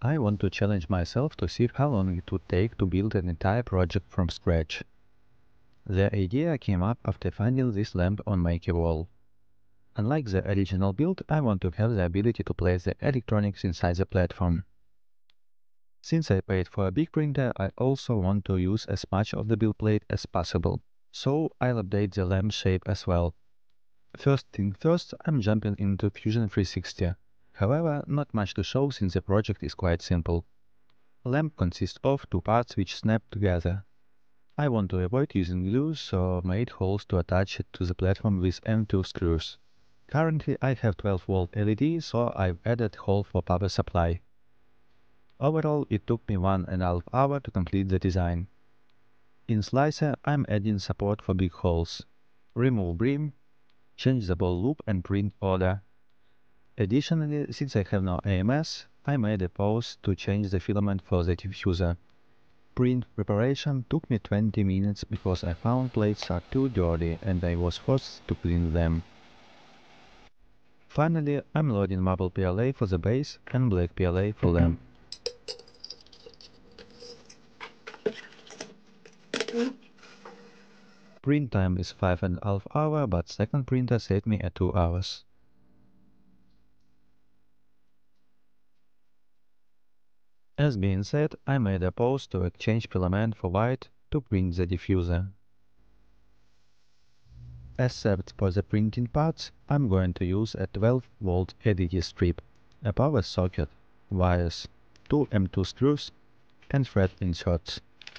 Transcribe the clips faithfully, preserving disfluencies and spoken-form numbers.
I want to challenge myself to see how long it would take to build an entire project from scratch. The idea came up after finding this lamp on my wall. Unlike the original build, I want to have the ability to place the electronics inside the platform. Since I paid for a big printer, I also want to use as much of the build plate as possible, so I'll update the lamp shape as well. First thing first, I'm jumping into Fusion three sixty. However, not much to show since the project is quite simple. Lamp consists of two parts which snap together. I want to avoid using glue, so made holes to attach it to the platform with M two screws. Currently I have twelve volt L E D, so I've added hole for power supply. Overall, it took me one and a half hour to complete the design. In Slicer, I'm adding support for big holes. Remove brim, change the ball loop and print order. Additionally, since I have no A M S, I made a pause to change the filament for the diffuser. Print preparation took me twenty minutes because I found plates are too dirty and I was forced to clean them. Finally, I'm loading marble P L A for the base and black P L A for lamp. Print time is five and a half hour, but second printer saved me at two hours. As being said, I made a pause to exchange filament for white to print the diffuser. Except for the printing parts, I'm going to use a twelve volt L E D strip, a power socket, wires, two M two screws, and thread inserts.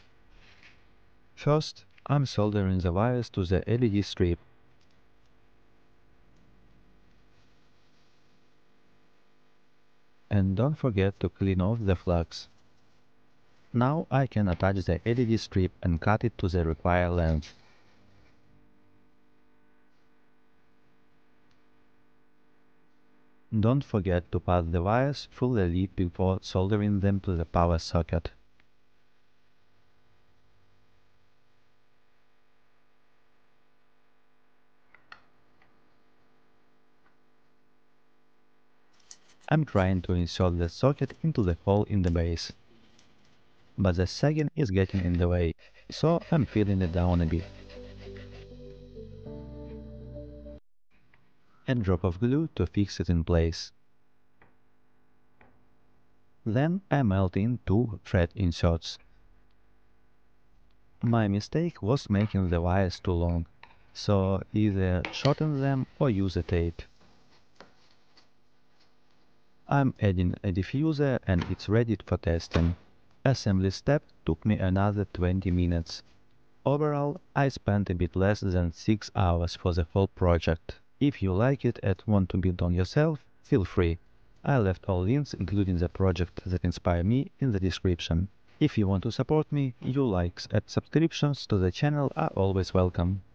First, I'm soldering the wires to the L E D strip. And don't forget to clean off the flux. Now I can attach the L E D strip and cut it to the required length. Don't forget to pass the wires through the lead before soldering them to the power socket. I'm trying to insert the socket into the hole in the base, but the sagging is getting in the way, so I'm filling it down a bit. A drop of glue to fix it in place. Then I melt in two thread inserts. My mistake was making the wires too long, so either shorten them or use a tape. I'm adding a diffuser and it's ready for testing. Assembly step took me another twenty minutes. Overall, I spent a bit less than six hours for the whole project. If you like it and want to build on yourself, feel free. I left all links, including the project that inspired me, in the description. If you want to support me, your likes and subscriptions to the channel are always welcome.